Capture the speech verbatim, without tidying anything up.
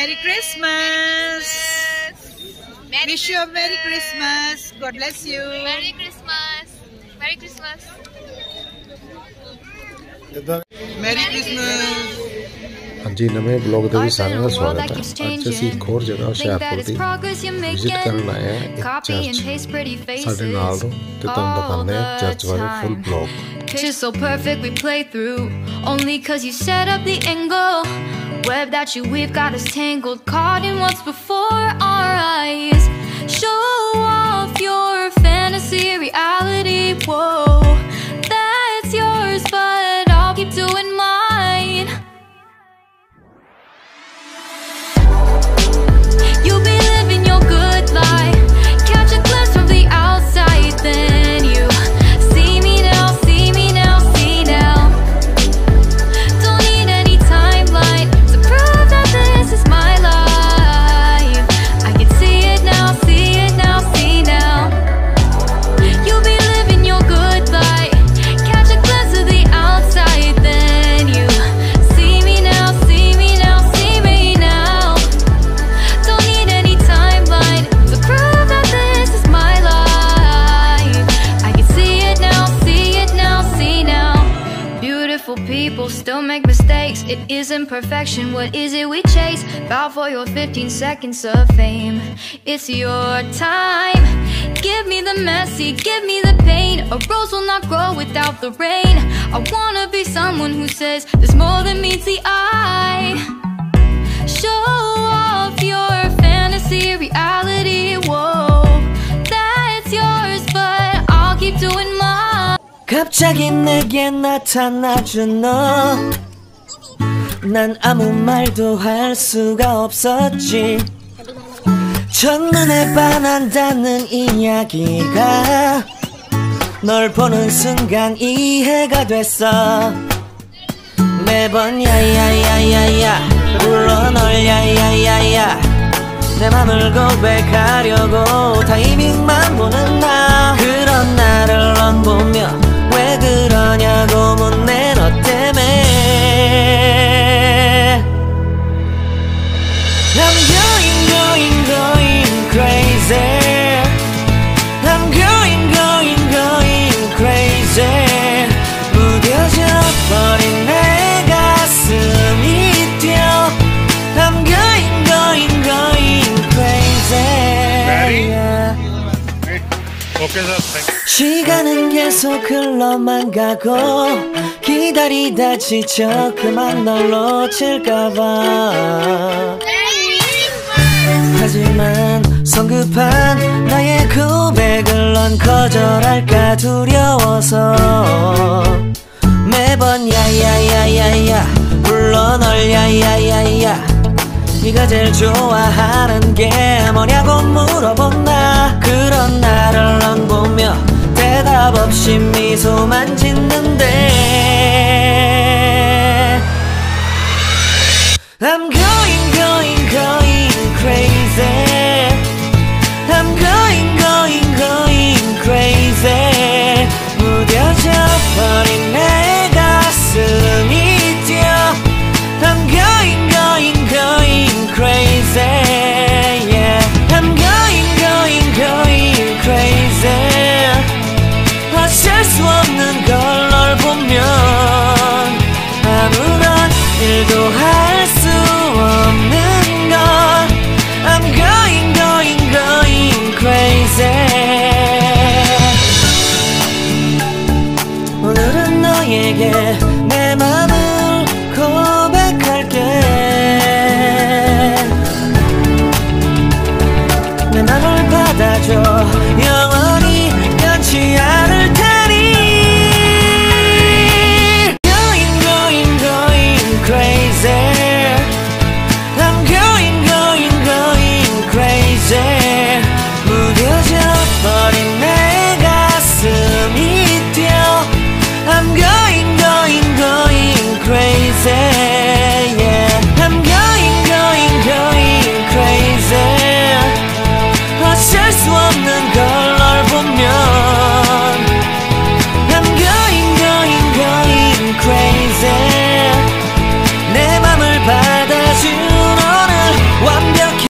Merry Christmas. Merry Wish you a Merry Christmas. God bless you. Merry Christmas. Merry Christmas. Merry Christmas. हाँ जी नवे blog ਦੇ ਵਿੱਚ ਸਾਰਿਆਂ ਦਾ ਸਵਾਗਤ ਹੈ। ਅੱਜ ਅਸੀਂ ਇੱਕ ਹੋਰ ਜਗ੍ਹਾ ਹੁਸ਼ਿਆਰਪੁਰ ਦੀ ਵਿਜ਼ਿਟ ਕਰਨ ਆਏ ਹਾਂ ਇੱਕ ਚਰਚ ਸਾਡੇ ਨਾਲ ਤੋਂ ਤੇ ਤੁਹਾਨੂੰ ਦਿਖਾਉਂਦੇ ਹਾਂ ਚਰਚ ਬਾਰੇ full blog. Picture so perfect we play through only cause you set up the angle web that you we've got us tangled caught in what's before our eyes. Show off your fantasy reality, whoa that's yours but I'll keep doing mine. You'll be living your good life, catch a glimpse from the outside, then you see me now, see me now, see now. Don't need any timeline to prove that this is my life. I can see it now, see it now, see now. You'll be living your good life, catch a glimpse of the outside, then you see me now, see me now, see me now. Don't need any timeline to prove that this is my life. I can see it now, see it now, see now. Beautiful people still make mistakes. It isn't perfection, what is it we chase? Bow for your fifteen seconds of fame. It's your time. Give me the messy, give me the pain. A rose will not grow without the rain. I wanna be someone who says there's more than meets the eye. Show off your fantasy reality, whoa that's yours but I'll keep doing mine. 갑자기 내게 나타나준 너, 난 아무 말도 할 수가 없었지. 첫눈에 반한다는 이야기가 널 보는 순간 이해가 됐어. 매번 야야야야야 불러 널 야야야야 내 맘을 고백하려고 타이밍만 보는 나. 그런 나를 넌 보며 왜 그러냐고 묻네 너 때문에. I'm going going going crazy. I'm going going going crazy. 무뎌져 버린 내 가슴이 뛰어. I'm going going going crazy. 오케이 sir. 시간은 계속 흘러만 가고 기다리다 지쳐 그만 널 놓칠까봐. 하지만 성급한 나의 고백을 넌 거절할까 두려워서 매번 야야야야야 불러 널 야야야야 네가 제일 좋아하는 게 뭐냐고 물어본 나. 그런 나를 넌 보며 대답 없이 미소만 짓는데 I'm